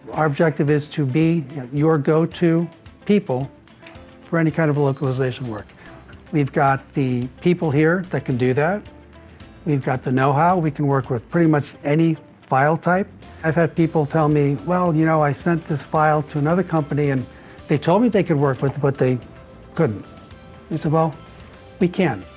Our objective is to be your go-to people for any kind of localization work. We've got the people here that can do that. We've got the know-how. We can work with pretty much any file type. I've had people tell me, well, you know, I sent this file to another company and they told me they could work with it, but they couldn't. I said, well, we can.